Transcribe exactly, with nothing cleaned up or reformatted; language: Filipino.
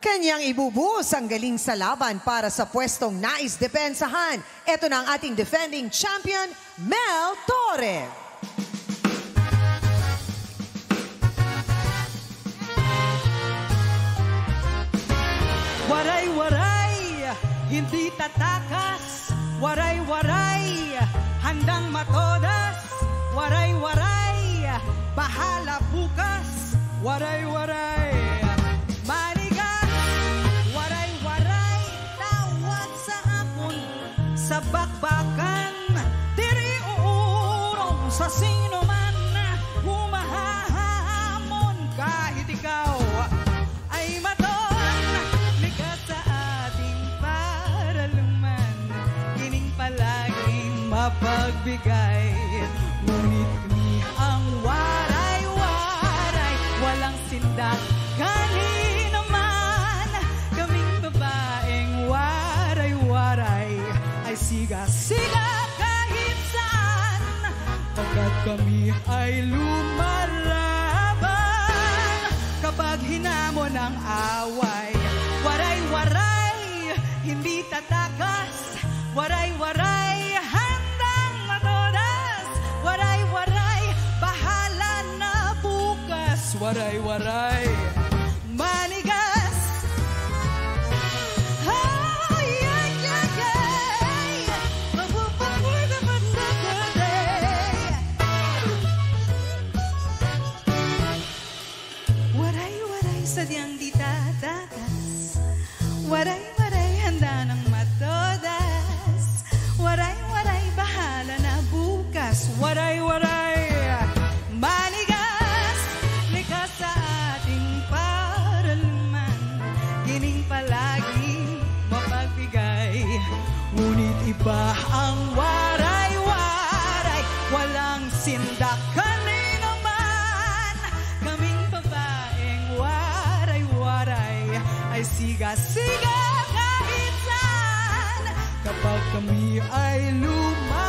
Kanyang ibubuhos ang galing sa laban para sa pwestong nais depensahan. Ito na ang ating defending champion, Mel Torre. Waray-waray, hindi tatakas. Waray-waray, handang matodas. Waray-waray, bahala bukas. Waray-waray, manigas. Waray-waray, tawag sa hapon. Sa bakbakan, diri uurong sa sino man na humahamon. Kahit ikaw ay maton, likas sa ating paraluman. Kining palaging mapagbigay. Ngunit kami ang waray-waray, walang sindak kanino man. Kaming babaeng waray-waray ay siga-siga kahit saan. Pagkat kami ay lumalaban kapag hinamon ang away. Waray-waray, hindi tatakas. Waray-waray, handang matodas. Waray-waray, bahala na bukas. Waray-waray, manigas. Ay, ay, ay, ay. Mabubuhay na pagkakaday. Waray-waray, sadyang di tatakas. Waray-waray, handa ng matodas. Waray-waray, bahala na bukas. Waray-waray, manigas. Likas sa ating paraluman. Kining palagi mapagbigay. Ngunit iba ang waray-waray, walang sindak kanino man. Kaming babaeng waray-waray ay siga-siga kahit saan. Kapag kami ay lumaban